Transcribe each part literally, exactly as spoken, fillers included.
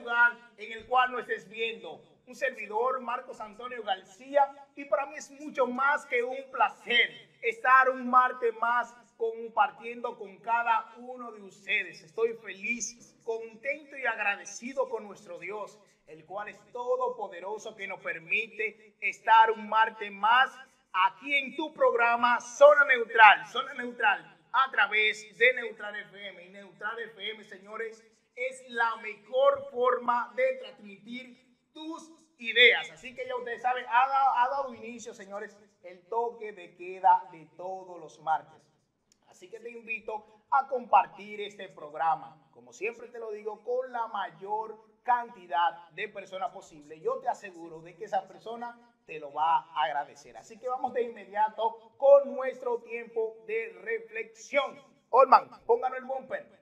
lugar en el cual nos estés viendo. Un servidor, Marcos Antonio García, y para mí es mucho más que un placer estar un martes más compartiendo con cada uno de ustedes. Estoy feliz, contento y agradecido con nuestro Dios, el cual es todopoderoso, que nos permite estar un martes más aquí en tu programa Zona Neutral, Zona Neutral a través de Neutral F M. Y Neutral F M, señores, es la mejor forma de transmitir tus ideas. Así que ya ustedes saben, ha dado, ha dado inicio, señores, el toque de queda de todos los martes. Así que te invito a compartir este programa, como siempre te lo digo, con la mayor cantidad de personas posible. Yo te aseguro de que esa persona te lo va a agradecer. Así que vamos de inmediato con nuestro tiempo de reflexión. Olman, pónganos el bumper.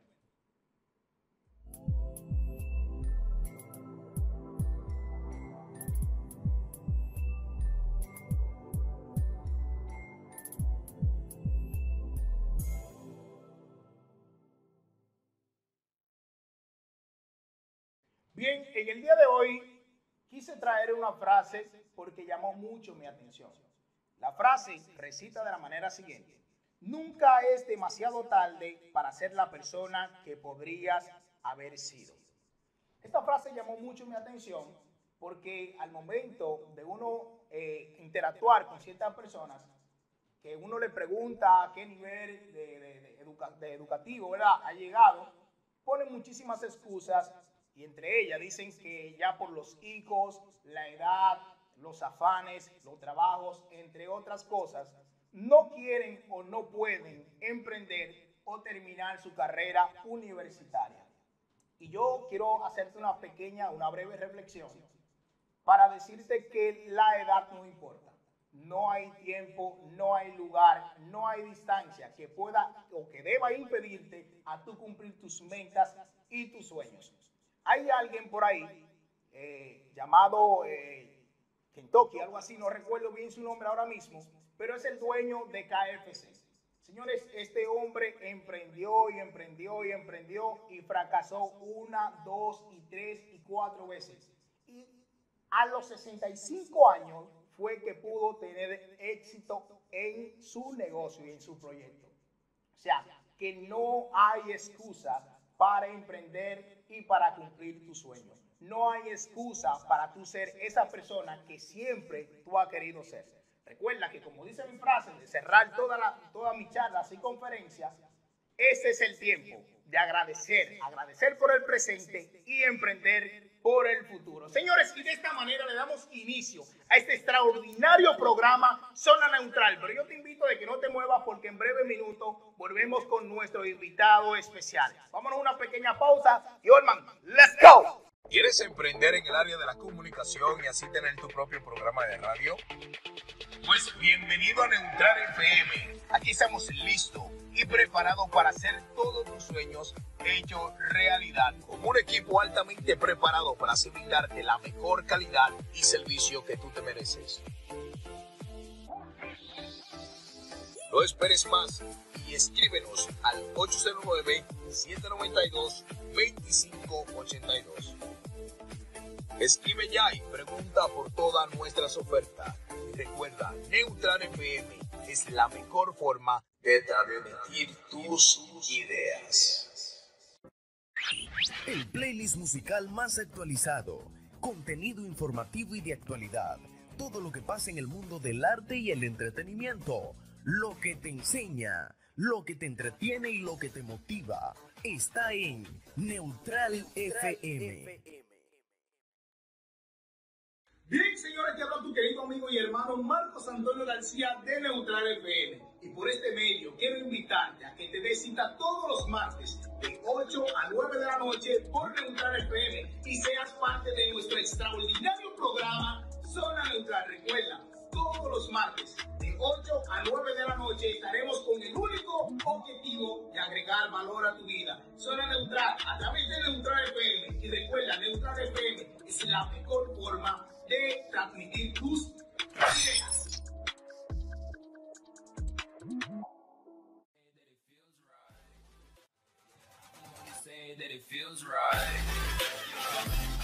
Bien, en el día de hoy quise traer una frase porque llamó mucho mi atención. La frase recita de la manera siguiente: nunca es demasiado tarde para ser la persona que podrías haber sido. Esta frase llamó mucho mi atención porque al momento de uno eh, interactuar con ciertas personas, que uno le pregunta a qué nivel de, de, de, educa, de educativo, ¿verdad?, ha llegado, ponen muchísimas excusas. Y entre ellas dicen que ya por los hijos, la edad, los afanes, los trabajos, entre otras cosas, no quieren o no pueden emprender o terminar su carrera universitaria. Y yo quiero hacerte una pequeña, una breve reflexión para decirte que la edad no importa. No hay tiempo, no hay lugar, no hay distancia que pueda o que deba impedirte a tú cumplir tus metas y tus sueños. Hay alguien por ahí eh, llamado eh, Kentucky, algo así, no recuerdo bien su nombre ahora mismo, pero es el dueño de K F C. Señores, este hombre emprendió y emprendió y emprendió y fracasó una, dos y tres y cuatro veces. Y a los sesenta y cinco años fue que pudo tener éxito en su negocio y en su proyecto. O sea, que no hay excusa para emprender y para cumplir tus sueños. No hay excusa para tú ser esa persona que siempre tú has querido ser. Recuerda que, como dice mi frase, de cerrar toda la, todas mis charlas y conferencias, ese es el tiempo de agradecer, agradecer por el presente y emprender por el futuro. Señores, y de esta manera le damos inicio a este extraordinario programa Zona Neutral. Pero yo te invito a que no te muevas porque en breve minuto volvemos con nuestro invitado especial. Vámonos a una pequeña pausa y Olman, let's go. ¿Quieres emprender en el área de la comunicación y así tener tu propio programa de radio? Pues bienvenido a Neutral F M. Aquí estamos listos y preparados para hacer todos tus sueños hechos realidad, con un equipo altamente preparado para así brindarte la mejor calidad y servicio que tú te mereces. No esperes más y escríbenos al ocho cero nueve, siete nueve dos, dos cinco ocho dos. Escribe ya y pregunta por todas nuestras ofertas. Y recuerda, Neutral F M es la mejor forma de transmitir tus ideas. El playlist musical más actualizado, contenido informativo y de actualidad, todo lo que pasa en el mundo del arte y el entretenimiento, lo que te enseña, lo que te entretiene y lo que te motiva, está en Neutral F M. Bien, señores, te habla tu querido amigo y hermano Marcos Antonio García de Neutral F M. Y por este medio quiero invitarte a que te des cita todos los martes de ocho a nueve de la noche por Neutral F M y seas parte de nuestro extraordinario programa Zona Neutral. Recuerda, todos los martes de ocho a nueve de la noche estaremos con el único objetivo de agregar valor a tu vida. Zona Neutral a través de Neutral F M. Y recuerda, Neutral F M es la mejor forma de transmitir tus ideas. That it feels right.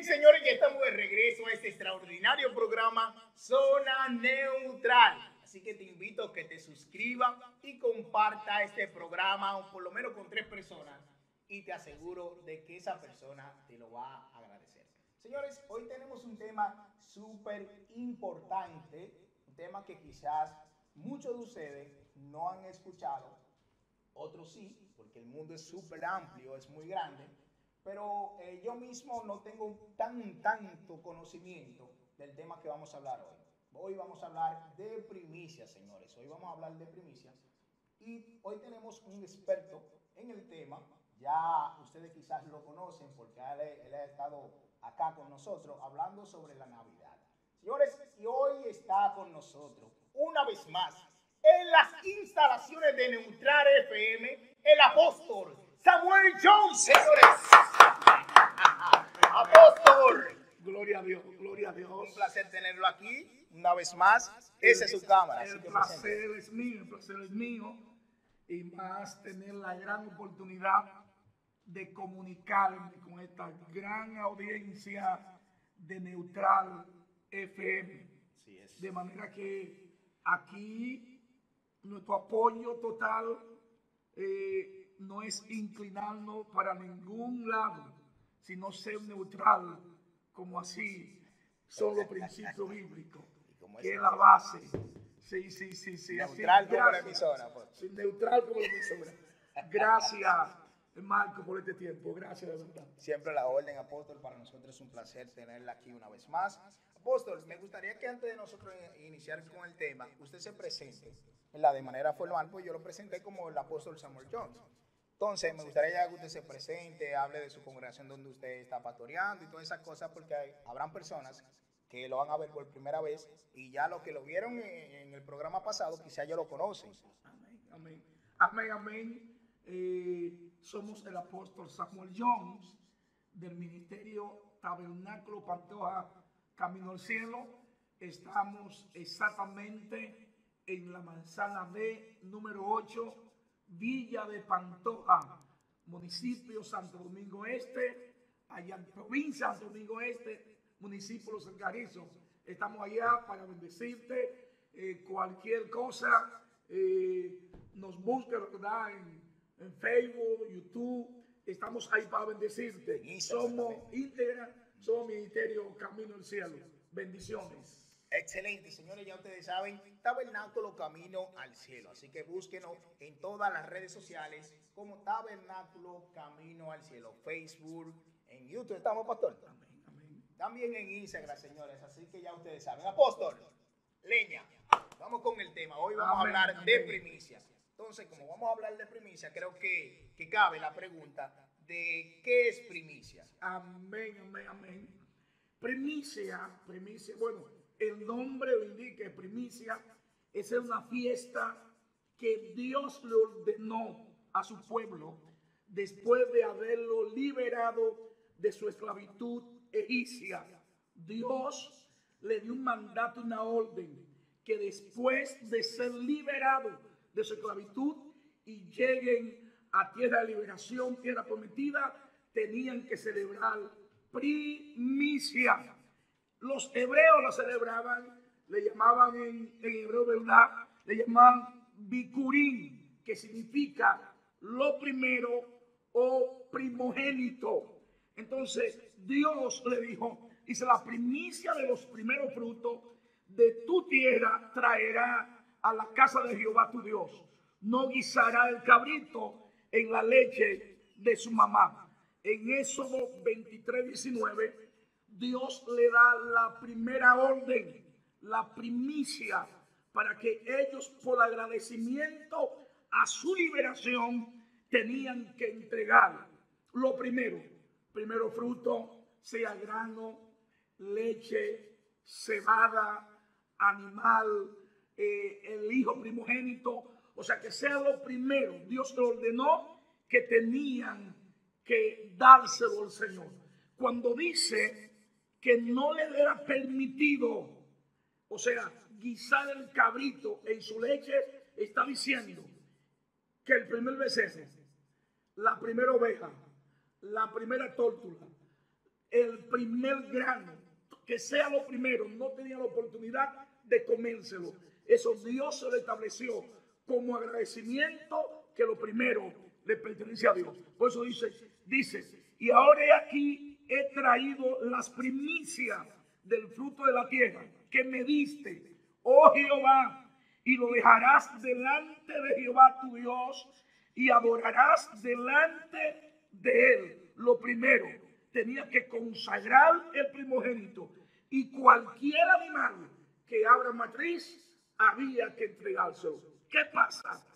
señores, ya estamos de regreso a este extraordinario programa Zona Neutral. Así que te invito a que te suscribas y comparta este programa por lo menos con tres personas y te aseguro de que esa persona te lo va a agradecer. Señores, hoy tenemos un tema súper importante, un tema que quizás muchos de ustedes no han escuchado, otros sí, porque el mundo es súper amplio, es muy grande. Pero eh, yo mismo no tengo tan, tanto conocimiento del tema que vamos a hablar hoy. Hoy vamos a hablar de primicias, señores. Hoy vamos a hablar de primicias. Y hoy tenemos un experto en el tema. Ya ustedes quizás lo conocen porque él, él ha estado acá con nosotros hablando sobre la Navidad. Señores, y hoy está con nosotros, una vez más, en las instalaciones de Neutral F M, el apóstol Samuel Jones, señores. Apóstol. Gloria a Dios, gloria a Dios. Un placer tenerlo aquí una vez más. Esa es su cámara. El placer es mío, el placer es mío. Y más tener la gran oportunidad de comunicarme con esta gran audiencia de Neutral F M. Sí, es. De manera que aquí nuestro apoyo total eh, no es inclinarnos para ningún lado, sino ser neutral, como así son los principios bíblicos, que es la base. Sí, sí, sí, sí. Neutral así, como la emisora. Pues. Sí, neutral como la emisora. Gracias, Marco, por este tiempo. Gracias, de verdad. Siempre la orden, apóstol. Para nosotros es un placer tenerla aquí una vez más. Apóstol, me gustaría que antes de nosotros iniciar con el tema, usted se presente, ¿verdad? De manera formal, pues yo lo presenté como el apóstol Samuel Jones. Entonces, me gustaría que usted se presente, hable de su congregación donde usted está pastoreando y todas esas cosas, porque hay, habrán personas que lo van a ver por primera vez y ya los que lo vieron en, en el programa pasado, quizá ya lo conocen. Amén, amén. Amén, amén. Eh, somos el apóstol Samuel Jones del Ministerio Tabernáculo Pantoja Camino al Cielo. Estamos exactamente en la manzana B número ocho, Villa de Pantoja, municipio Santo Domingo Este, allá en provincia Santo Domingo Este, municipio Los Alcarrizos. Estamos allá para bendecirte. Eh, cualquier cosa, eh, nos busca, ¿verdad? En, en Facebook, YouTube. Estamos ahí para bendecirte. Somos íntegra, somos Ministerio Camino al Cielo. Bendiciones. Excelente, señores, ya ustedes saben, Tabernáculo Camino al Cielo. Así que búsquenos en todas las redes sociales como Tabernáculo Camino al Cielo. Facebook, en YouTube. ¿Estamos, pastor? Amén, amén. También en Instagram, señores. Así que ya ustedes saben. Apóstol, leña, vamos con el tema. Hoy vamos Amén, a hablar amén. de primicia. Entonces, como vamos a hablar de primicia, creo que, que cabe la pregunta de ¿qué es primicia? Amén, amén, amén. Primicia, primicia, bueno, el nombre lo indica, primicia, es una fiesta que Dios le ordenó a su pueblo después de haberlo liberado de su esclavitud egipcia. Dios le dio un mandato, una orden, que después de ser liberado de su esclavitud y lleguen a tierra de liberación, tierra prometida, tenían que celebrar primicia. Los hebreos lo celebraban, le llamaban en, en hebreo, ¿verdad? Le llamaban bikurim, que significa lo primero o primogénito. Entonces Dios le dijo, dice, la primicia de los primeros frutos de tu tierra traerá a la casa de Jehová tu Dios. No guisará el cabrito en la leche de su mamá. En Éxodo veintitrés, diecinueve, Dios le da la primera orden, la primicia, para que ellos, por agradecimiento a su liberación, tenían que entregar lo primero. Primero fruto, sea grano, leche, cebada, animal, eh, el hijo primogénito. O sea, que sea lo primero. Dios le ordenó que tenían que dárselo al Señor. Cuando dice que no le era permitido, o sea, guisar el cabrito en su leche, está diciendo que el primer becerro, la primera oveja, la primera tórtola, el primer grano, que sea lo primero. No tenía la oportunidad de comérselo. Eso Dios se lo estableció como agradecimiento, que lo primero le pertenece a Dios. Por eso dice, dice, y ahora he aquí, he traído las primicias del fruto de la tierra que me diste, oh Jehová, y lo dejarás delante de Jehová tu Dios y adorarás delante de él. Lo primero, tenía que consagrar el primogénito, y cualquier animal que abra matriz había que entregárselo. ¿Qué pasa?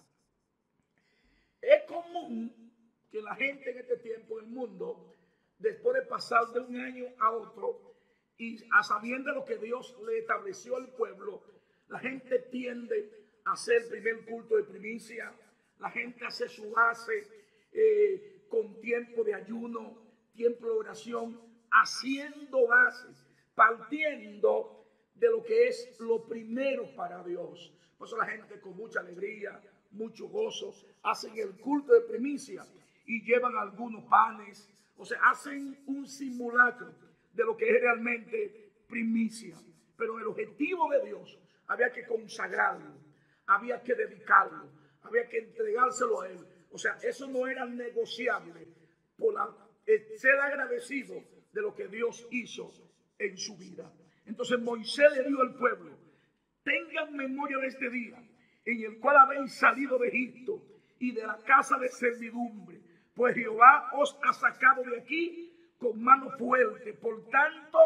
Es común que la gente en este tiempo en el mundo, después de pasar de un año a otro y a sabiendo lo que Dios le estableció al pueblo, la gente tiende a hacer el primer culto de primicia. La gente hace su base eh, con tiempo de ayuno, tiempo de oración, haciendo bases, partiendo de lo que es lo primero para Dios. Por eso la gente con mucha alegría, mucho gozo, hacen el culto de primicia y llevan algunos panes. O sea, hacen un simulacro de lo que es realmente primicia. Pero el objetivo de Dios había que consagrarlo, había que dedicarlo, había que entregárselo a él. O sea, eso no era negociable por la, eh, ser agradecido de lo que Dios hizo en su vida. Entonces Moisés le dijo al pueblo: tengan memoria de este día en el cual habéis salido de Egipto y de la casa de servidumbre, pues Jehová os ha sacado de aquí con mano fuerte. Por tanto,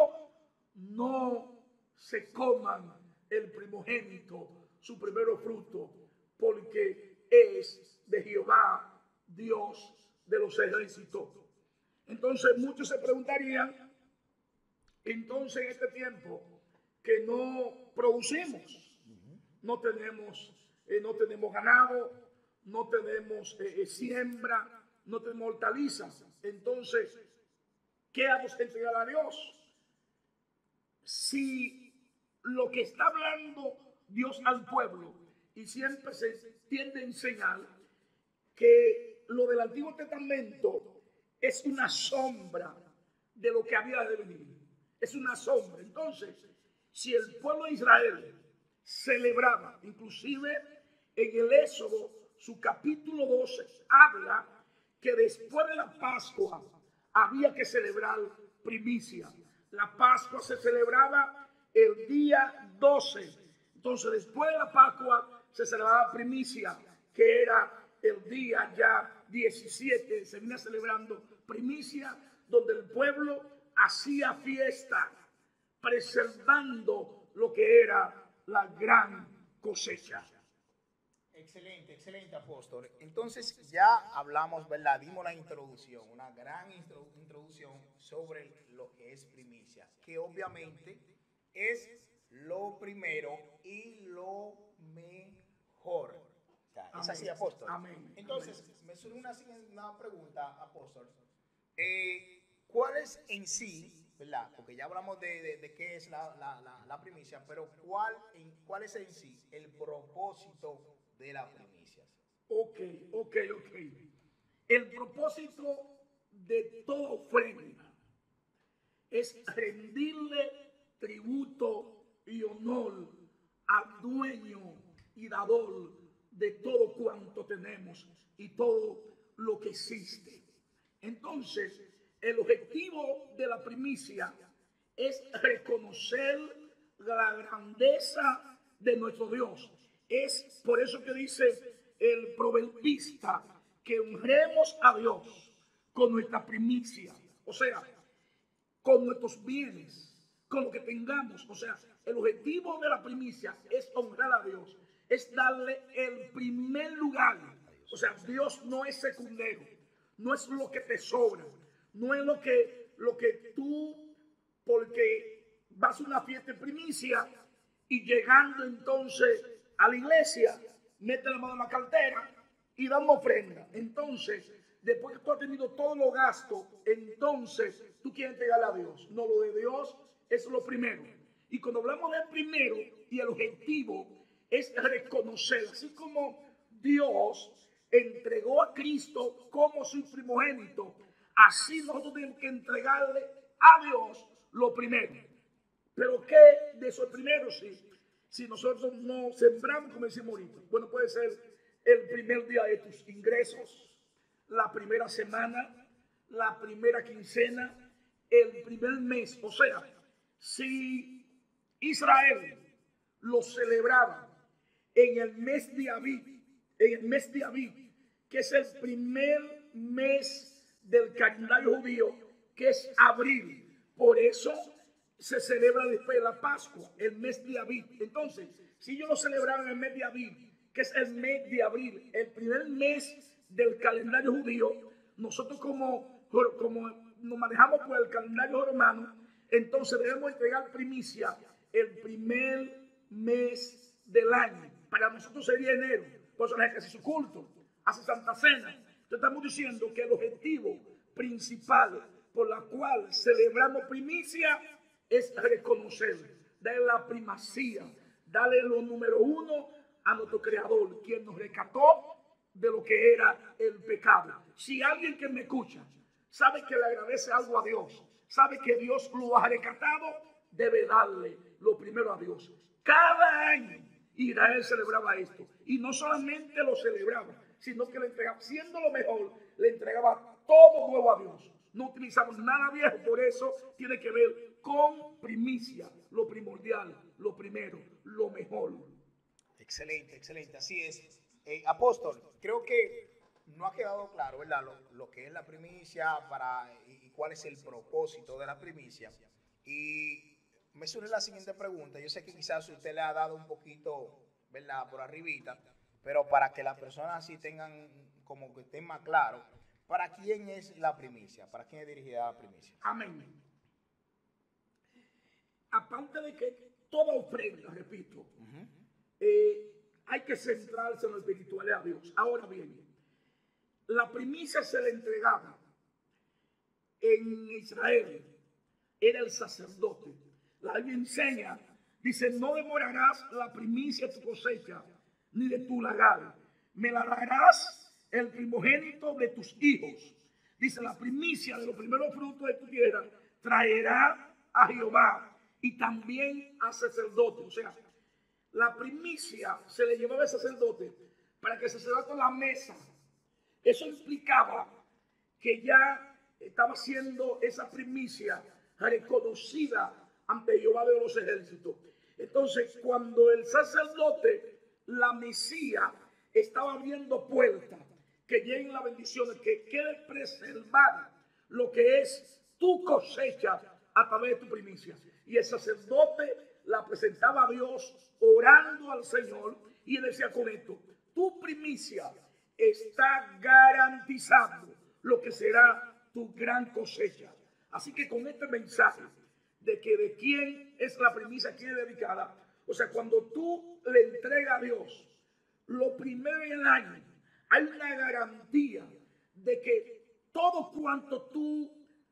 no se coman el primogénito, su primero fruto, porque es de Jehová, Dios de los ejércitos. Entonces muchos se preguntarían, entonces en este tiempo que no producimos, no tenemos, eh, no tenemos ganado, no tenemos eh, eh, siembra, no tenemos hortalizas, entonces, ¿qué vamos a entregar a Dios? Si lo que está hablando Dios al pueblo, y siempre se tiende a enseñar que lo del Antiguo Testamento es una sombra de lo que había de venir, es una sombra. Entonces, si el pueblo de Israel celebraba, inclusive en el Éxodo, su capítulo doce, habla que después de la Pascua había que celebrar primicia. La Pascua se celebraba el día doce. Entonces, después de la Pascua se celebraba primicia, que era el día ya diecisiete. Se venía celebrando primicia, donde el pueblo hacía fiesta, preservando lo que era la gran cosecha. Excelente, excelente, apóstol. Entonces ya hablamos, ¿verdad? Dimos la introducción, una gran intro, introducción sobre lo que es primicia, que obviamente es lo primero y lo mejor. O sea, es así, apóstol. Amén. Entonces, Amén. me surge una, una pregunta, apóstol. Eh, ¿Cuál es en sí, verdad? Porque ya hablamos de, de, de qué es la, la, la, la primicia, pero ¿cuál, en, ¿cuál es en sí el propósito de las primicias? Ok, ok, ok. El propósito de toda ofrenda es rendirle tributo y honor al dueño y dador de todo cuanto tenemos y todo lo que existe. Entonces, el objetivo de la primicia es reconocer la grandeza de nuestro Dios. Es por eso que dice el proverbista que honremos a Dios con nuestra primicia, o sea, con nuestros bienes, con lo que tengamos. O sea, el objetivo de la primicia es honrar a Dios, es darle el primer lugar. O sea, Dios no es secundario, no es lo que te sobra, no es lo que, lo que tú, porque vas a una fiesta de primicia y llegando entonces a la iglesia, mete la mano en la cartera y da una ofrenda. Entonces, después que tú has tenido todos los gastos, entonces tú quieres entregarle a Dios. No, lo de Dios es lo primero. Y cuando hablamos del primero y el objetivo es reconocer, así como Dios entregó a Cristo como su primogénito, así nosotros tenemos que entregarle a Dios lo primero. Pero ¿qué de esos primeros sí? Si nosotros no sembramos, como decimos ahorita, bueno, puede ser el primer día de tus ingresos, la primera semana, la primera quincena, el primer mes. O sea, si Israel lo celebraba en el mes de Abib, en el mes de Abib, que es el primer mes del calendario judío, que es abril. Por eso se celebra después de la Pascua, el mes de Abib. Entonces, si ellos lo celebraban en el mes de Abib, que es el mes de abril, el primer mes del calendario judío, nosotros como, como nos manejamos por el calendario romano, entonces debemos entregar primicia el primer mes del año. Para nosotros sería enero. Por eso la gente hace su culto, hace Santa Cena. Entonces estamos diciendo que el objetivo principal por la cual celebramos primicia es reconocer, darle la primacía, darle lo número uno a nuestro Creador, quien nos rescató de lo que era el pecado. Si alguien que me escucha sabe que le agradece algo a Dios, sabe que Dios lo ha rescatado, debe darle lo primero a Dios. Cada año Israel celebraba esto, y no solamente lo celebraba, sino que le entregaba, siendo lo mejor, le entregaba todo nuevo a Dios. No utilizamos nada viejo, por eso tiene que ver con primicia, lo primordial, lo primero, lo mejor. Excelente, excelente, así es. Eh, apóstol, creo que no ha quedado claro, ¿verdad? Lo, lo que es la primicia para, y, y cuál es el propósito de la primicia. Y me surge la siguiente pregunta. Yo sé que quizás usted le ha dado un poquito, ¿verdad?, por arribita, pero para que las personas así tengan, como que estén más claros, ¿para quién es la primicia? ¿Para quién es dirigida la primicia? Amén. Aparte de que toda ofrenda, repito, uh-huh. eh, hay que centrarse en lo espiritual a Dios. Ahora bien, la primicia se le entregaba en Israel, era el sacerdote. La Biblia enseña, dice, no demorarás la primicia de tu cosecha, ni de tu lagar. Me la darás el primogénito de tus hijos. Dice, la primicia de los primeros frutos de tu tierra traerá a Jehová y también a sacerdote. O sea, la primicia se le llevaba al sacerdote para que el sacerdote en la mesa. Eso implicaba que ya estaba siendo esa primicia reconocida ante Jehová de los ejércitos. Entonces, cuando el sacerdote, la Mesía, estaba abriendo puertas, que lleguen las bendiciones, que quede preservada lo que es tu cosecha a través de tu primicia. Y el sacerdote la presentaba a Dios orando al Señor, y él decía con esto, tu primicia está garantizando lo que será tu gran cosecha. Así que con este mensaje de que de quién es la primicia, a quién es dedicada, o sea, cuando tú le entregas a Dios lo primero en el año, hay una garantía de que todo cuanto tú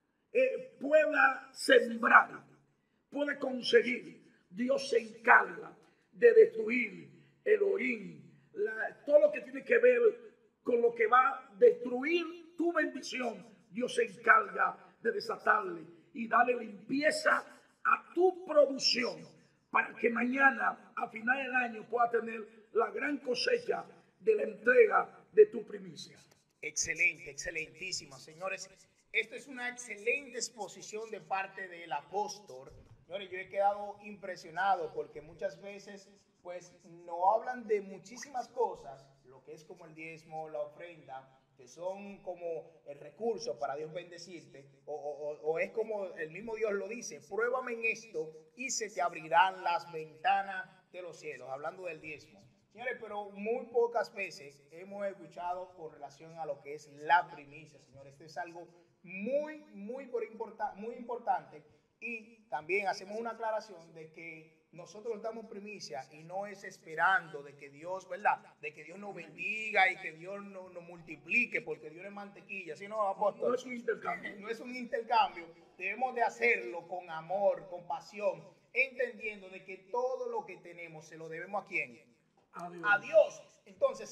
eh, puedas sembrar, puedes conseguir, Dios se encarga de destruir el orín, la, todo lo que tiene que ver con lo que va a destruir tu bendición. Dios se encarga de desatarle y darle limpieza a tu producción para que mañana, a final del año, pueda tener la gran cosecha de la entrega de tu primicia. Excelente, excelentísima, señores. Esto es una excelente exposición de parte del apóstol. Señores, yo he quedado impresionado porque muchas veces pues no hablan de muchísimas cosas, lo que es como el diezmo, la ofrenda, que son como el recurso para Dios bendecirte, o, o, o es como el mismo Dios lo dice, pruébame en esto y se te abrirán las ventanas de los cielos, hablando del diezmo. Señores, pero muy pocas veces hemos escuchado con relación a lo que es la primicia, señores. Esto es algo muy, muy, importa, muy importante, y también hacemos una aclaración de que nosotros damos primicia y no es esperando de que Dios, ¿verdad? De que Dios nos bendiga y que Dios nos, nos multiplique porque Dios es mantequilla. ¿Sí, no, apóstol? No es un intercambio. No es un intercambio. Debemos de hacerlo con amor, con pasión, entendiendo de que todo lo que tenemos se lo debemos a quién. A Dios. A Dios. Entonces, si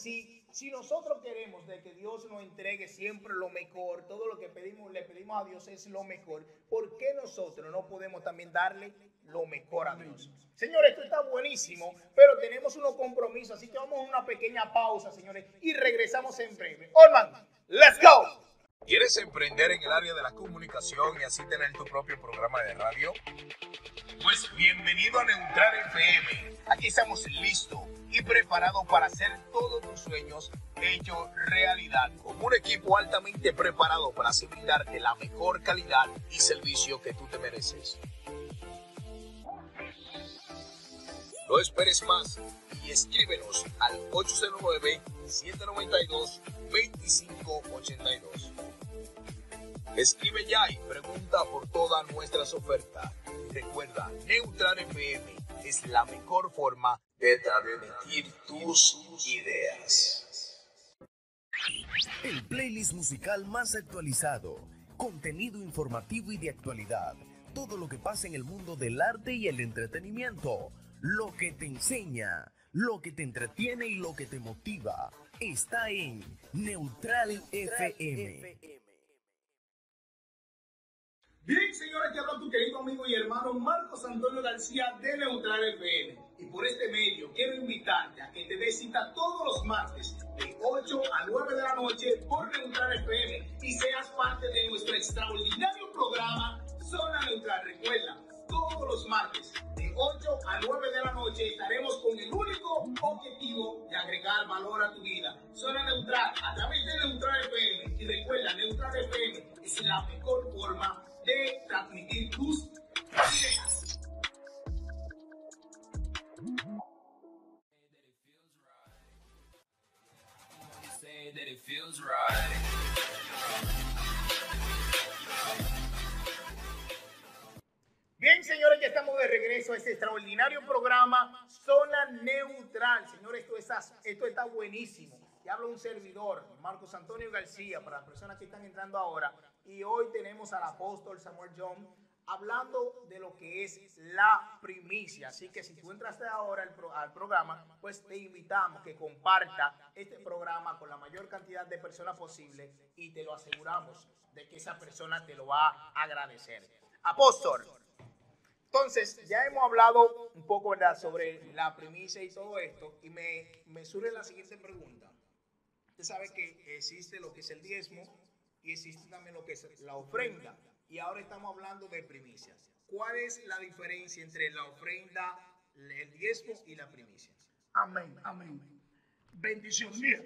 si nosotros queremos de que Dios nos entregue siempre lo mejor, todo lo que pedimos, le pedimos a Dios es lo mejor, ¿por qué nosotros no podemos también darle lo mejor a Dios? Señores, esto está buenísimo, pero tenemos unos compromisos, así que vamos a una pequeña pausa, señores, y regresamos en breve. Olman, let's go. ¿Quieres emprender en el área de la comunicación y así tener tu propio programa de radio? Pues bienvenido a Neutral F M. Aquí estamos listos y preparados para hacer todos tus sueños hechos realidad, con un equipo altamente preparado para así brindarte la mejor calidad y servicio que tú te mereces. No esperes más y escríbenos al ocho cero nueve, siete nueve dos, dos cinco ocho dos. Escribe ya y pregunta por todas nuestras ofertas. Recuerda, Neutral F M es la mejor forma de transmitir tus ideas. El playlist musical más actualizado, contenido informativo y de actualidad, todo lo que pasa en el mundo del arte y el entretenimiento, lo que te enseña, lo que te entretiene y lo que te motiva, está en Neutral F M. Bien, señores, te habla tu querido amigo y hermano Marcos Antonio García de Neutral F M. Y por este medio quiero invitarte a que te des cita todos los martes de ocho a nueve de la noche por Neutral F M y seas parte de nuestro extraordinario programa Zona Neutral. Recuerda, todos los martes de ocho a nueve de la noche estaremos con el único objetivo de agregar valor a tu vida. Zona Neutral a través de Neutral F M. Y recuerda, Neutral F M es la mejor forma de transmitir tus ideas. Bien, señores, ya estamos de regreso a este extraordinario programa Zona Neutral. Señores, esto, es, esto está buenísimo. Ya habla un servidor, Marcos Antonio García, para las personas que están entrando ahora. Y hoy tenemos al apóstol Samuel John hablando de lo que es la primicia. Así que si tú entraste ahora al, pro, al programa, pues te invitamos que comparta este programa con la mayor cantidad de personas posible y te lo aseguramos de que esa persona te lo va a agradecer. Apóstol, entonces ya hemos hablado un poco, ¿verdad?, sobre la primicia y todo esto, y me, me surge la siguiente pregunta. Usted sabe que existe lo que es el diezmo y existe también lo que es la ofrenda. Y ahora estamos hablando de primicias. ¿Cuál es la diferencia entre la ofrenda, el diezmo y la primicia? Amén, amén. Bendición. Mira,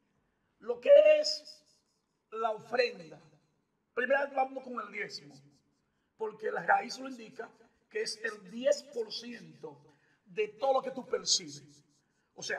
lo que es la ofrenda, primero vamos con el diezmo, porque la raíz lo indica que es el diez por ciento de todo lo que tú percibes. O sea,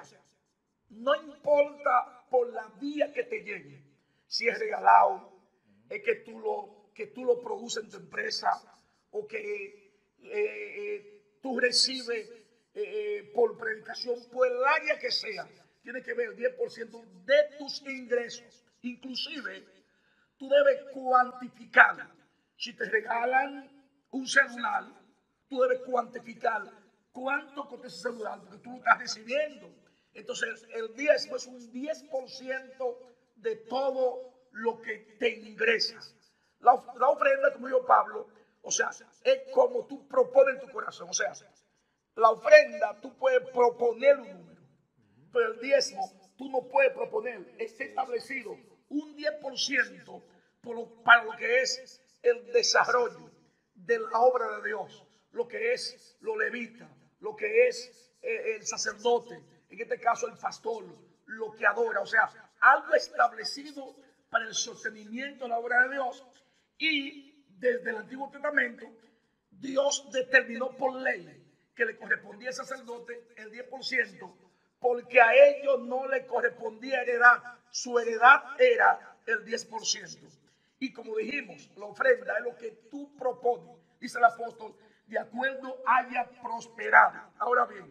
no importa por la vía que te llegue, si es regalado, es que tú lo, que tú lo produces en tu empresa, o que eh, eh, tú recibes eh, por predicación, por el área que sea, tiene que ver el diez por ciento de tus ingresos. Inclusive, tú debes cuantificar. Si te regalan un celular, tú debes cuantificar cuánto cuesta ese celular, porque tú lo estás recibiendo. Entonces, el diezmo es un diez por ciento de todo lo que te ingresa. La, la ofrenda, como dijo Pablo, o sea, es como tú propones en tu corazón. O sea, la ofrenda tú puedes proponer un número, pero el diezmo tú no puedes proponer. Está establecido un diez por ciento por lo, para lo que es el desarrollo de la obra de Dios, lo que es lo levita, lo que es eh, el sacerdote, en este caso el pastor, lo que adora, o sea, algo establecido para el sostenimiento de la obra de Dios. Y desde el Antiguo Testamento, Dios determinó por ley que le correspondía al sacerdote el diez por ciento, porque a ellos no le correspondía heredad, su heredad era el diez por ciento. Y como dijimos, la ofrenda es lo que tú propones, dice el apóstol, de acuerdo haya prosperado. Ahora bien,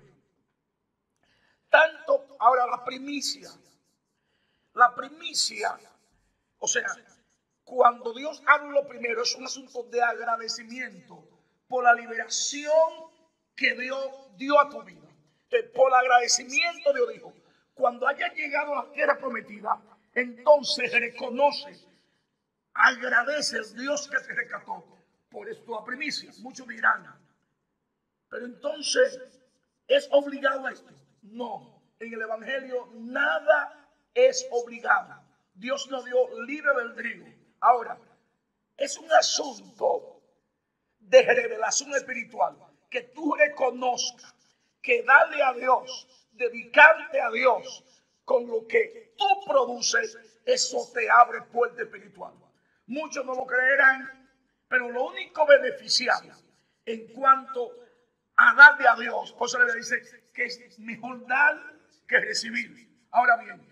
tanto, ahora la primicia, la primicia, o sea, cuando Dios habla lo primero, es un asunto de agradecimiento por la liberación que Dios dio a tu vida. Entonces, por el agradecimiento Dios dijo, cuando haya llegado a la tierra prometida, entonces reconoce, agradece al Dios que te rescató. Por esto a primicia. Muchos dirán, pero entonces, ¿es obligado esto? No, en el Evangelio nada es obligado. Dios nos dio libre albedrío. Ahora, es un asunto de revelación espiritual, que tú reconozcas que darle a Dios, dedicarte a Dios con lo que tú produces, eso te abre puerta espiritual. Muchos no lo creerán, pero lo único beneficiado en cuanto a darle a Dios, por eso le dice que es mejor dar que recibir. Ahora bien,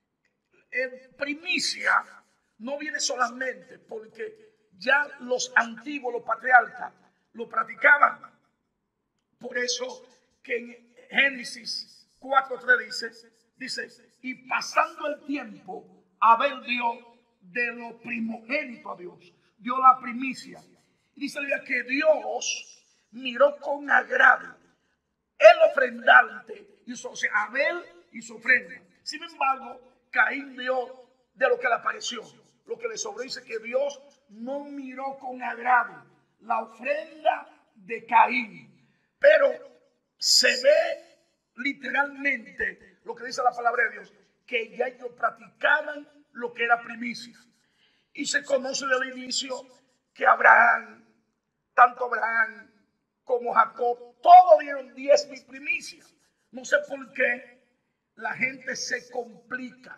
en primicia no viene solamente porque ya los antiguos, los patriarcas, lo practicaban. Por eso que en Génesis cuatro tres dice, dice, y pasando el tiempo, Abel dio de lo primogénito a Dios, dio la primicia. Y dice que Dios miró con agrado el ofrendante, y o sea, Abel y su ofrenda. Sin embargo, Caín dio de lo que le apareció. Lo que le sobró, dice que Dios no miró con agrado la ofrenda de Caín. Pero se ve literalmente lo que dice la palabra de Dios, que ya ellos practicaban lo que era primicia. Y se conoce desde el inicio que Abraham, tanto Abraham como Jacob, todos dieron diez mil primicias. No sé por qué la gente se complica.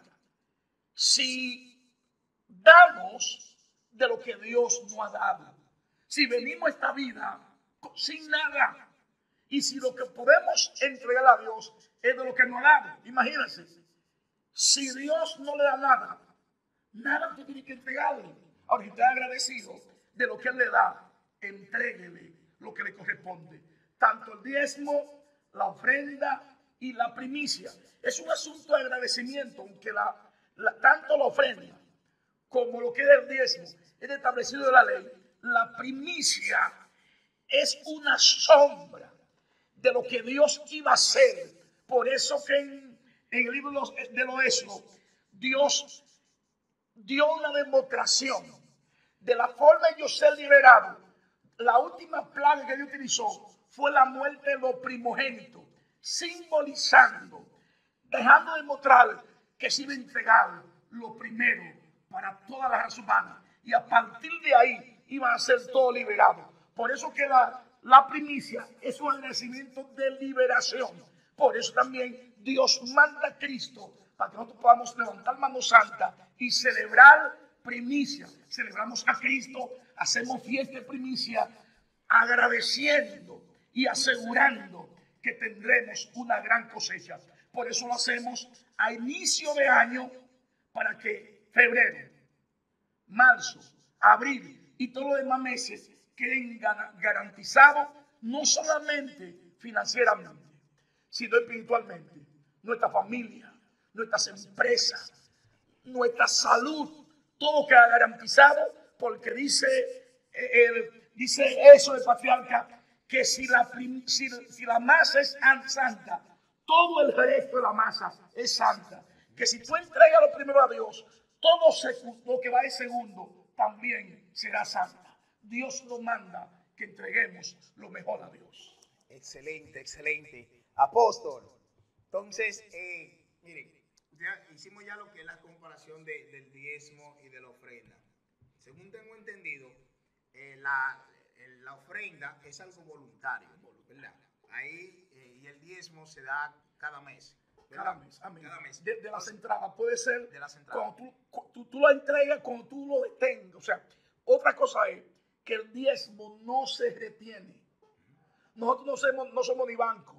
Si damos de lo que Dios nos ha dado, si venimos a esta vida sin nada, y si lo que podemos entregar a Dios es de lo que nos ha dado, imagínense, si Dios no le da nada, nada usted tiene que entregarle. Ahora, si usted es agradecido de lo que Él le da, entréguele lo que le corresponde, tanto el diezmo, la ofrenda y la primicia. Es un asunto de agradecimiento, aunque la, la, tanto la ofrenda como lo que es el diezmo es establecido de la ley. La primicia es una sombra de lo que Dios iba a hacer. Por eso que en, en el libro de los Éxodos, Dios dio una demostración de la forma de ellos ser liberados. La última plaga que Dios utilizó fue la muerte de los primogénitos, simbolizando, dejando de mostrar que se iba a entregar lo primero para toda la raza humana, y a partir de ahí iban a ser todos liberados. Por eso que la, la primicia es un agradecimiento de liberación. Por eso también Dios manda a Cristo para que nosotros podamos levantar mano santa y celebrar primicia. Celebramos a Cristo, hacemos fiesta de primicia, agradeciendo y asegurando que tendremos una gran cosecha. Por eso lo hacemos a inicio de año, para que febrero, marzo, abril y todos los demás meses queden garantizados, no solamente financieramente, sino espiritualmente. Nuestra familia, nuestras empresas, nuestra salud, todo queda garantizado, porque dice, eh, dice eso el patriarca, que si la, si, si la masa es santa, todo el resto de la masa es santa. Que si tú entregas lo primero a Dios, todo lo que va de segundo también será santa. Dios nos manda que entreguemos lo mejor a Dios. Excelente, excelente. Apóstol, entonces, eh, miren, ya hicimos ya lo que es la comparación de, del diezmo y de la ofrenda. Según tengo entendido, eh, la, eh, la ofrenda es algo voluntario, ¿verdad? Ahí, eh, y el diezmo se da cada mes. Cada mes, amén. Cada mes. De, de las entradas, puede ser de las entradas. Cuando tú, tú, tú lo entregas, cuando tú lo detengas. O sea, otra cosa es que el diezmo no se retiene. Nosotros no somos, no somos ni banco,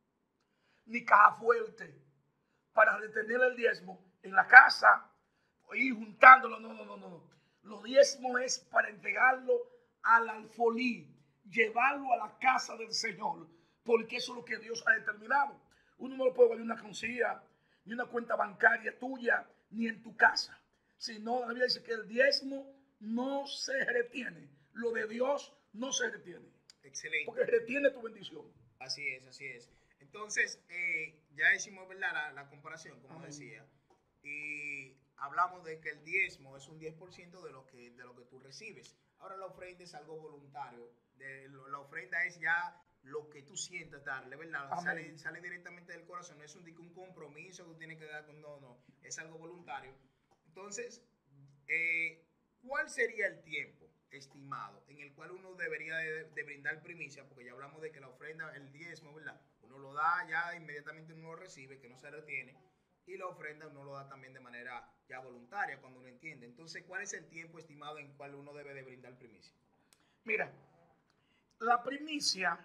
ni caja fuerte para retener el diezmo en la casa y juntándolo. No, no, no, no. Los diezmos es para entregarlo al alfolí, llevarlo a la casa del Señor, porque eso es lo que Dios ha determinado. Uno no lo puede guardar en una concilla, ni una cuenta bancaria tuya, ni en tu casa. Sino la Biblia dice que el diezmo no se retiene. Lo de Dios no se retiene. Excelente. Porque retiene tu bendición. Así es, así es. Entonces, eh, ya hicimos, ¿verdad?, la, la comparación, como Amén. decía, y hablamos de que el diezmo es un diez por ciento de lo que, de lo que tú recibes. Ahora la ofrenda es algo voluntario. De, lo, la ofrenda es ya lo que tú sientas darle, ¿verdad? Sale, sale directamente del corazón, no es un, un compromiso que tú tienes que dar con, no, no, es algo voluntario. Entonces, eh, ¿cuál sería el tiempo estimado en el cual uno debería de, de brindar primicia? Porque ya hablamos de que la ofrenda, el diezmo, ¿verdad?, uno lo da ya inmediatamente, uno lo recibe, que no se retiene, y la ofrenda uno lo da también de manera ya voluntaria cuando uno entiende. Entonces, ¿cuál es el tiempo estimado en el cual uno debe de brindar primicia? Mira, la primicia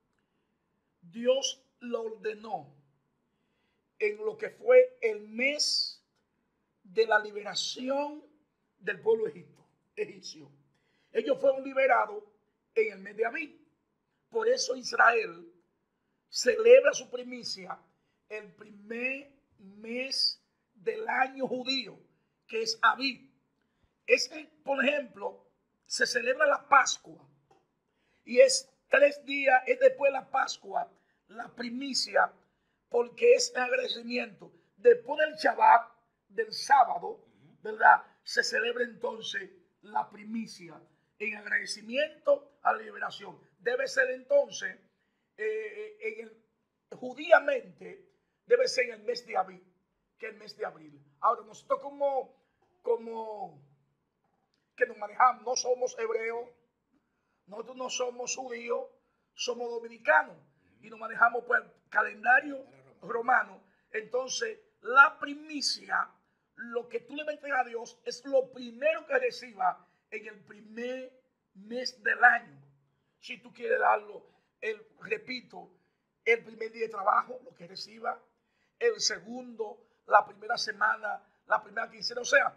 Dios lo ordenó en lo que fue el mes de la liberación del pueblo egipto, egipcio. Ellos fueron liberados en el mes de Abib. Por eso Israel celebra su primicia el primer mes del año judío, que es Abib. Es, por ejemplo, se celebra la Pascua y es tres días, es después de la Pascua, la primicia, porque es agradecimiento. Después del Shabbat, del sábado, ¿verdad?, se celebra entonces la primicia en agradecimiento a la liberación. Debe ser entonces, eh, en el, judíamente, debe ser en el mes de abril, que es el mes de abril. Ahora, nosotros como, como que nos manejamos, no somos hebreos, nosotros no somos judíos, somos dominicanos y nos manejamos por el calendario romano. Entonces, la primicia, lo que tú le vas a entregar a Dios, es lo primero que reciba en el primer mes del año. Si tú quieres darlo, el, repito, el primer día de trabajo, lo que reciba, el segundo, la primera semana, la primera quincena. O sea,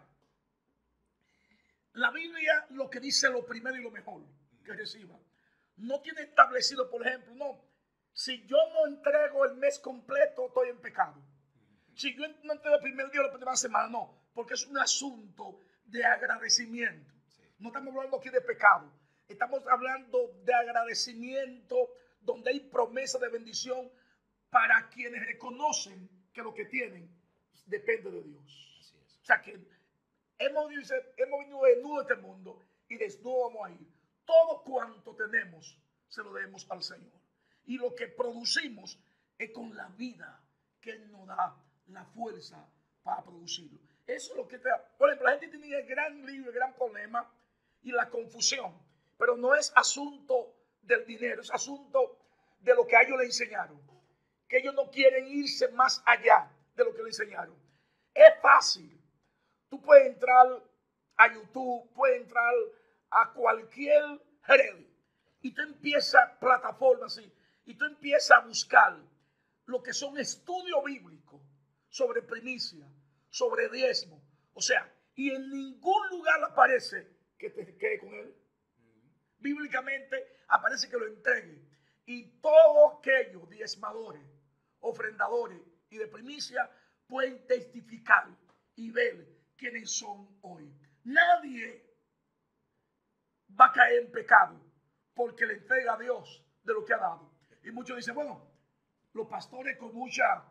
la Biblia lo que dice lo primero y lo mejor que reciba. No tiene establecido, por ejemplo, no, si yo no entrego el mes completo, estoy en pecado. Si yo no entrego el primer día o la primera semana, no, porque es un asunto de agradecimiento. No estamos hablando aquí de pecado, estamos hablando de agradecimiento, donde hay promesa de bendición para quienes reconocen que lo que tienen depende de Dios. Así es. O sea que hemos, hemos venido desnudos a este mundo y desnudos vamos a ir. Todo cuanto tenemos se lo debemos al Señor. Y lo que producimos es con la vida que Él nos da la fuerza para producirlo. Eso es lo que te da. Por ejemplo, la gente tiene el gran lío, el gran problema y la confusión. Pero no es asunto del dinero, es asunto de lo que a ellos le enseñaron. Que ellos no quieren irse más allá de lo que le enseñaron. Es fácil. Tú puedes entrar a YouTube, puedes entrar a cualquier red y tú empiezas plataformas así, y tú empiezas a buscar lo que son estudios bíblicos sobre primicia, sobre diezmo. O sea, y en ningún lugar aparece que te quede con él. Bíblicamente aparece que lo entregue. Y todos aquellos diezmadores, ofrendadores y de primicia pueden testificar y ver quiénes son hoy. Nadie va a caer en pecado porque le entrega a Dios de lo que ha dado. Y muchos dicen, bueno, los pastores con mucha,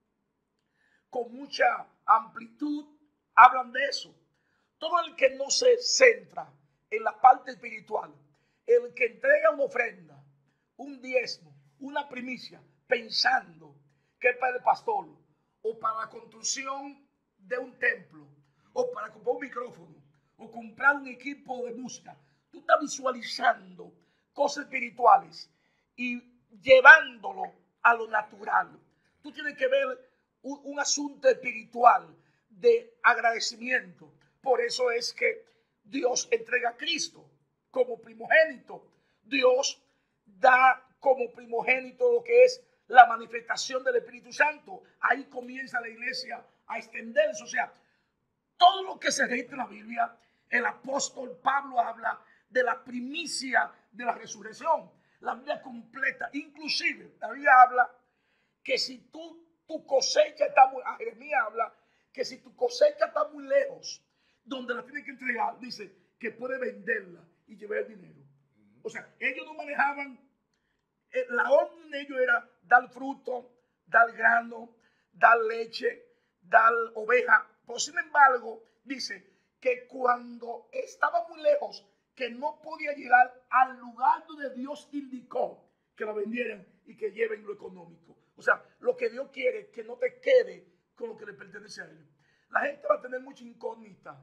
con mucha amplitud hablan de eso. Todo el que no se centra en la parte espiritual, el que entrega una ofrenda, un diezmo, una primicia, pensando que es para el pastor o para la construcción de un templo o para comprar un micrófono o comprar un equipo de música, tú estás visualizando cosas espirituales y llevándolo a lo natural. Tú tienes que ver un, un asunto espiritual de agradecimiento. Por eso es que Dios entrega a Cristo como primogénito. Dios da como primogénito lo que es la manifestación del Espíritu Santo. Ahí comienza la iglesia a extenderse. O sea, todo lo que se registra en la Biblia, el apóstol Pablo habla de la primicia de la resurrección. La Biblia completa, inclusive la Biblia habla que si tú, tu cosecha está muy, Jeremías habla que si tu cosecha está muy lejos, donde la tienes que entregar, dice que puede venderla y llevar el dinero. O sea, ellos no manejaban, la orden de ellos era dar fruto, dar grano, dar leche, dar oveja. Pero sin embargo, dice que cuando estaba muy lejos, que no podía llegar al lugar donde Dios indicó que lo vendieran y que lleven lo económico. O sea, lo que Dios quiere es que no te quede con lo que le pertenece a Él. La gente va a tener mucha incógnita.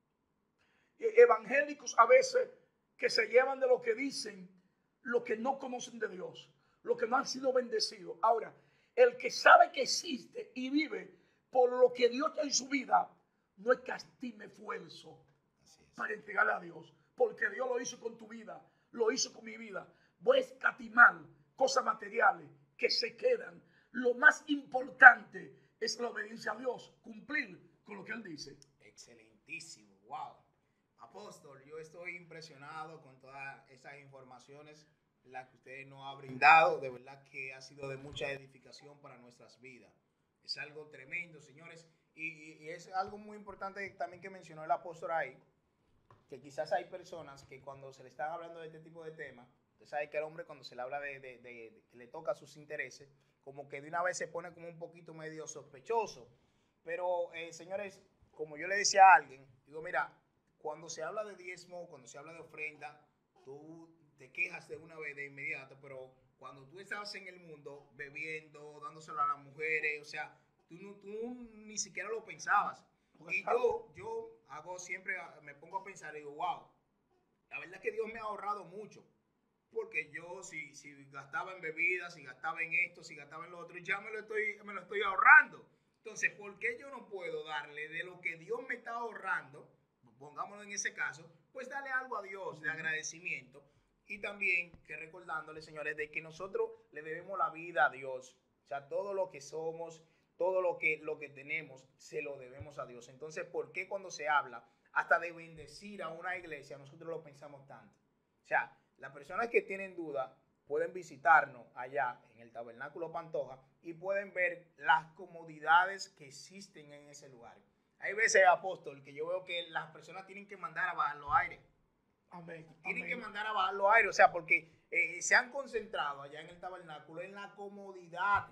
Evangélicos a veces que se llevan de lo que dicen, lo que no conocen de Dios, lo que no han sido bendecidos. Ahora, el que sabe que existe y vive por lo que Dios da en su vida, no escatime esfuerzo para entregarle a Dios, porque Dios lo hizo con tu vida, lo hizo con mi vida. Voy a escatimar cosas materiales que se quedan. Lo más importante es la obediencia a Dios, cumplir con lo que Él dice. Excelentísimo, wow. Apóstol, yo estoy impresionado con todas esas informaciones, las que usted nos ha brindado. De verdad que ha sido de mucha edificación para nuestras vidas. Es algo tremendo, señores. Y, y, y es algo muy importante también que mencionó el apóstol ahí, que quizás hay personas que cuando se le están hablando de este tipo de temas, usted sabe que el hombre cuando se le habla de, de, de, de que le toca sus intereses, como que de una vez se pone como un poquito medio sospechoso. Pero, eh, señores, como yo le decía a alguien, digo, mira, cuando se habla de diezmo, cuando se habla de ofrenda, tú te quejas de una vez de inmediato, pero cuando tú estabas en el mundo bebiendo, dándoselo a las mujeres, o sea, tú, no, tú ni siquiera lo pensabas. Y yo, yo hago siempre, me pongo a pensar y digo, wow, la verdad es que Dios me ha ahorrado mucho. Porque yo si, si gastaba en bebidas, si gastaba en esto, si gastaba en lo otro, ya me lo estoy, me lo estoy ahorrando. Entonces, ¿por qué yo no puedo darle de lo que Dios me está ahorrando? Pongámoslo en ese caso, pues darle algo a Dios de agradecimiento. Y también que recordándole, señores, de que nosotros le debemos la vida a Dios. O sea, todo lo que somos, todo lo que, lo que tenemos, se lo debemos a Dios. Entonces, ¿por qué cuando se habla hasta de bendecir a una iglesia, nosotros lo pensamos tanto? O sea, las personas que tienen duda pueden visitarnos allá en el Tabernáculo Pantoja y pueden ver las comodidades que existen en ese lugar. Hay veces, apóstol, que yo veo que las personas tienen que mandar a bajar los aires. Amén. Tienen Amén. que mandar a bajar los aires, o sea, porque eh, se han concentrado allá en el tabernáculo en la comodidad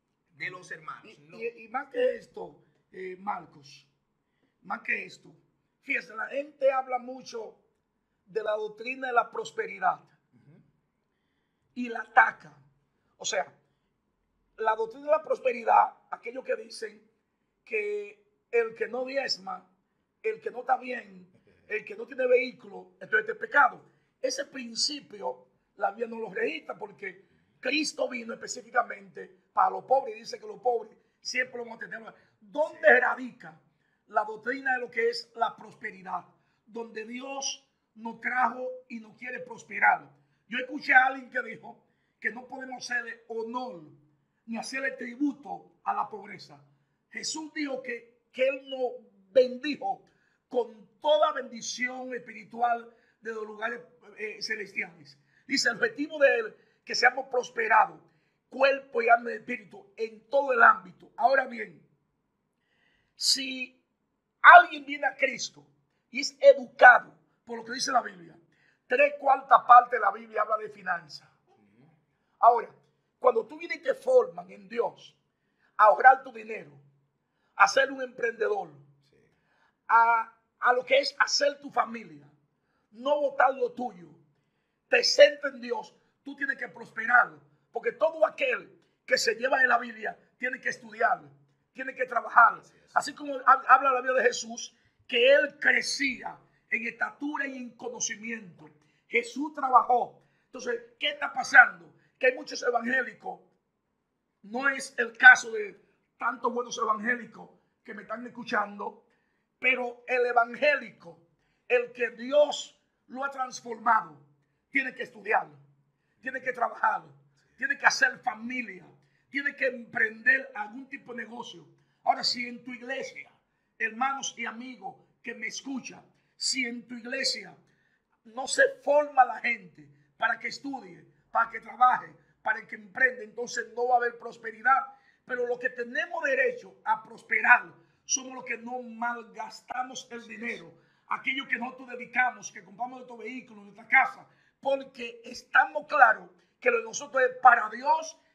de los hermanos. Y, ¿No? y, y más que esto, eh, Marcos, más que esto, fíjense, la gente habla mucho de la doctrina de la prosperidad uh-huh. y la ataca. O sea, la doctrina de la prosperidad, aquellos que dicen que el que no diezma, el que no está bien, el que no tiene vehículo, entonces este es pecado. Ese principio la Biblia no lo registra porque Cristo vino específicamente para los pobres y dice que los pobres siempre lo vamos a tener. ¿Dónde sí. radica la doctrina de lo que es la prosperidad? Donde Dios nos trajo y nos quiere prosperar. Yo escuché a alguien que dijo que no podemos hacerle honor ni hacerle tributo a la pobreza. Jesús dijo que, que Él nos bendijo con toda bendición espiritual de los lugares eh, celestiales. Dice, el objetivo de Él, que seamos prosperados, cuerpo y alma y espíritu, en todo el ámbito. Ahora bien, si alguien viene a Cristo y es educado por lo que dice la Biblia, tres cuartas partes de la Biblia habla de finanzas. Ahora, cuando tú vienes y te forman en Dios, a ahorrar tu dinero, a ser un emprendedor, a, a lo que es hacer tu familia, no botar lo tuyo, te centra en Dios, tú tienes que prosperar, porque todo aquel que se lleva en la Biblia tiene que estudiar, tiene que trabajar. Así como habla la Biblia de Jesús, que Él crecía en estatura y en conocimiento. Jesús trabajó. Entonces, ¿qué está pasando? Que hay muchos evangélicos. No es el caso de tantos buenos evangélicos que me están escuchando, pero el evangélico, el que Dios lo ha transformado, tiene que estudiar, tiene que trabajar, tiene que hacer familia, tiene que emprender algún tipo de negocio. Ahora, si en tu iglesia, hermanos y amigos que me escuchan, si en tu iglesia no se forma la gente para que estudie, para que trabaje, para que emprenda, entonces no va a haber prosperidad. Pero lo que tenemos derecho a prosperar somos los que no malgastamos el dinero, aquellos que nosotros dedicamos, que compramos nuestro vehículo, nuestra casa, porque estamos claros que lo de nosotros es para Dios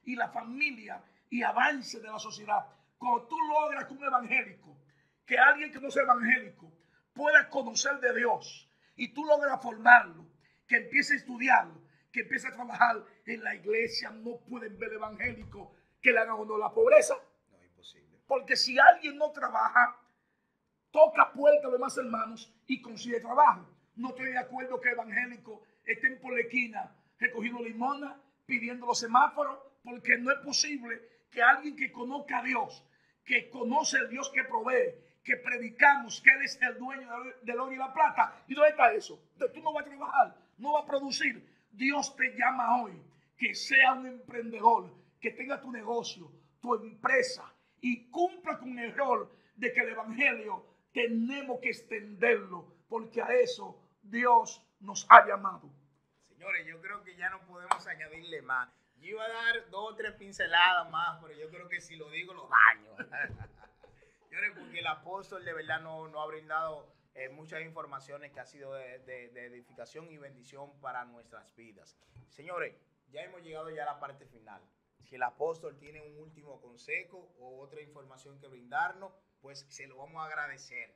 y la familia y avance de la sociedad. Cuando tú logras que un evangélico, que alguien que no sea evangélico, pueda conocer de Dios y tú logras formarlo, que empiece a estudiarlo, que empiece a trabajar en la iglesia, no pueden ver evangélicos que le hagan honor a la pobreza. No es imposible. Porque si alguien no trabaja, toca puertas a los demás hermanos y consigue trabajo. No estoy de acuerdo que evangélicos estén por la esquina recogiendo limona, pidiendo los semáforos, porque no es posible que alguien que conozca a Dios, que conoce el Dios que provee, que predicamos que Él es el dueño del oro y la plata. ¿Y dónde está eso? Tú no vas a trabajar, no vas a producir. Dios te llama hoy que sea un emprendedor, que tenga tu negocio, tu empresa y cumpla con el rol de que el evangelio tenemos que extenderlo, porque a eso Dios nos ha llamado. Señores, yo creo que ya no podemos añadirle más. Yo iba a dar dos o tres pinceladas más, pero yo creo que si lo digo lo daño. Señores, porque el apóstol de verdad no, no ha brindado eh, muchas informaciones que ha sido de, de, de edificación y bendición para nuestras vidas. Señores, ya hemos llegado ya a la parte final. Si el apóstol tiene un último consejo o otra información que brindarnos, pues se lo vamos a agradecer.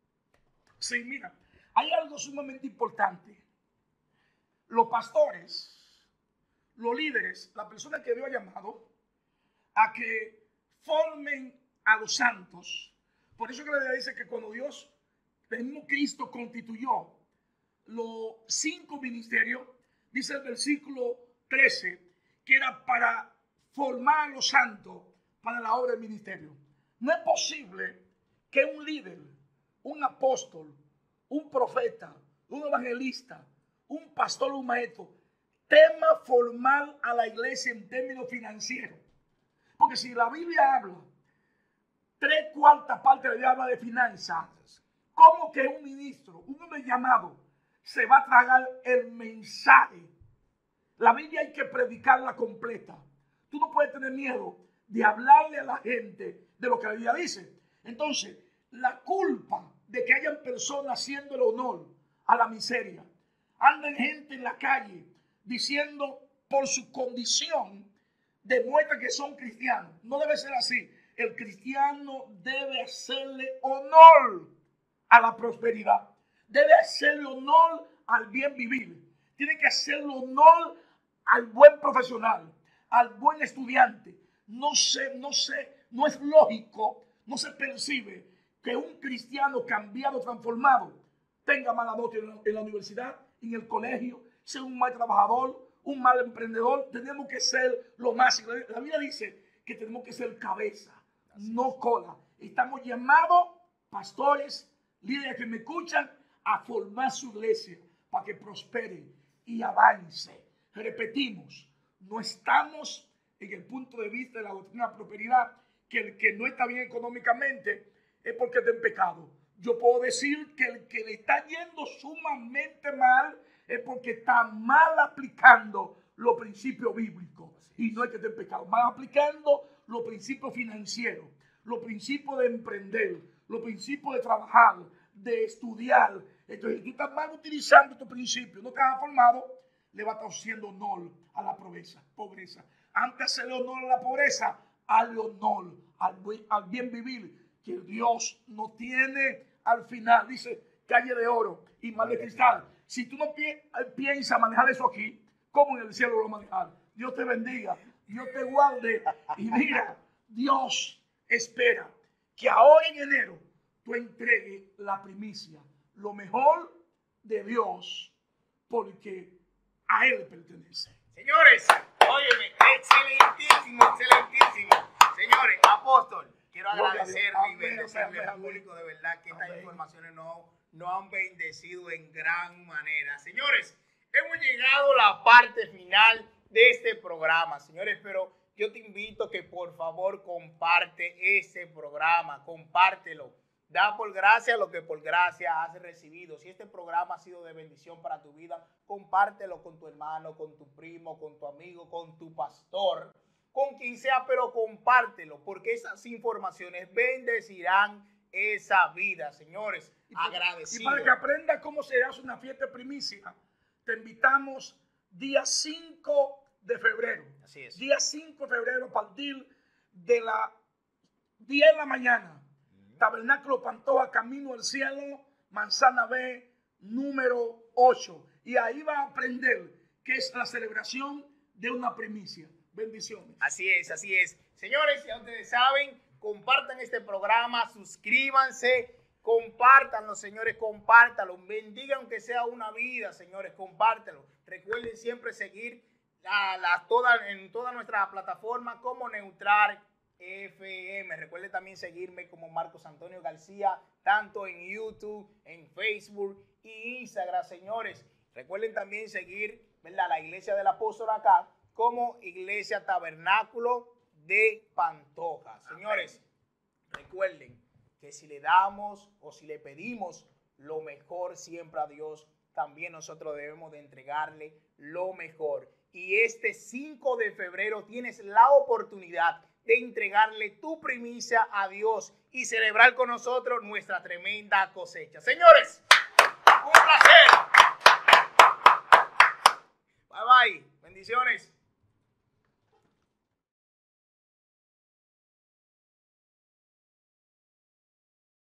Sí, mira, hay algo sumamente importante. Los pastores, los líderes, las personas que Dios ha llamado a que formen a los santos. Por eso que la Biblia dice que cuando Dios, el mismo Cristo, constituyó los cinco ministerios, dice el versículo trece, que era para formar a los santos para la obra del ministerio. No es posible que un líder, un apóstol, un profeta, un evangelista, un pastor o un maestro tema formar a la iglesia en términos financieros. Porque si la Biblia habla, tres cuartas partes de la Biblia habla de finanzas, ¿cómo que un ministro, un hombre llamado, se va a tragar el mensaje? La Biblia hay que predicarla completa. Tú no puedes tener miedo de hablarle a la gente de lo que la Biblia dice. Entonces, la culpa de que hayan personas haciendo el honor a la miseria, anden gente en la calle diciendo por su condición demuestra que son cristianos. No debe ser así. El cristiano debe hacerle honor a la prosperidad. Debe hacerle honor al bien vivir. Tiene que hacerle honor al buen profesional, al buen estudiante. No sé, no sé, no es lógico, no se percibe que un cristiano cambiado, transformado, tenga mala nota en la, en la universidad, en el colegio, sea un mal trabajador, un mal emprendedor. Tenemos que ser lo máximo. La Biblia dice que tenemos que ser cabeza, no cola. Estamos llamados, pastores, líderes que me escuchan, a formar su iglesia para que prospere y avance. Repetimos, no estamos en el punto de vista de la doctrina de la prosperidad, que el que no está bien económicamente es porque está en pecado. Yo puedo decir que el que le está yendo sumamente mal es porque está mal aplicando los principios bíblicos. Y no es que esté en pecado, mal aplicando los principios financieros, los principios de emprender, los principios de trabajar, de estudiar. Entonces, si tú estás mal utilizando estos principios, no te has formado, le va a estar haciendo honor a la pobreza. pobreza. Antes de hacerle honor a la pobreza, hazle honor al, al bien vivir, que Dios no tiene al final. Dice, calle de oro y mar de cristal. Si tú no pi piensas manejar eso aquí, ¿cómo en el cielo lo manejar? Dios te bendiga, Dios te guarde. Y mira, Dios espera que ahora en enero tú entregues la primicia, lo mejor de Dios, porque a Él le pertenece. Señores, óyeme, excelentísimo, excelentísimo. Señores, apóstol, quiero agradecerle y bendecirle al público de verdad que estas informaciones no, no han bendecido en gran manera. Señores, hemos llegado a la parte final de este programa, señores, pero yo te invito que por favor comparte este programa, compártelo. Da por gracia lo que por gracia has recibido. Si este programa ha sido de bendición para tu vida, compártelo con tu hermano, con tu primo, con tu amigo, con tu pastor, con quien sea, pero compártelo, porque esas informaciones bendecirán esa vida, señores. Y para, agradecido. Y para que aprenda cómo se hace una fiesta de primicia, te invitamos día cinco de febrero. Así es. Día cinco de febrero, a partir de las diez de la mañana. Uh-huh. Tabernáculo Pantoja, Camino al Cielo, Manzana B, número ocho. Y ahí va a aprender qué es la celebración de una primicia. Bendiciones. Así es, así es. Señores, ya ustedes saben, compartan este programa, suscríbanse, compártanlo, señores, compártanlo. Bendiga aunque sea una vida, señores, compártanlo. Recuerden siempre seguir la, la, toda, en toda nuestra plataforma como Neutral F M. Recuerden también seguirme como Marcos Antonio García, tanto en YouTube, en Facebook y Instagram, señores. Recuerden también seguir, ¿verdad?, la Iglesia del Apóstol acá como Iglesia Tabernáculo de Pantoja. Señores, recuerden que si le damos o si le pedimos lo mejor siempre a Dios, también nosotros debemos de entregarle lo mejor. Y este cinco de febrero tienes la oportunidad de entregarle tu primicia a Dios y celebrar con nosotros nuestra tremenda cosecha. Señores, un placer. Bye bye. Bendiciones.